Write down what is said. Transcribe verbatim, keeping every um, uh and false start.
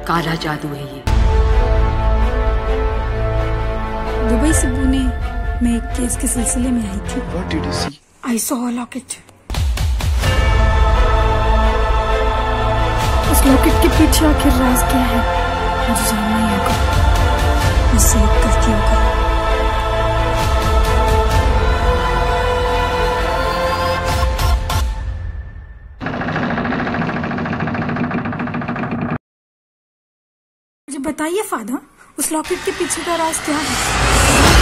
काला जादू है ये। दुबई से पुणे मैं एक केस के सिलसिले में आई थी। What did you see? I saw a locket. उस लॉकेट के पीछे आखिर राज क्या है मुझे जानना ही होगा। मुझसे एक गलती हो गई। मुझे बताइए फादर, उस लॉकेट के पीछे का राज क्या है?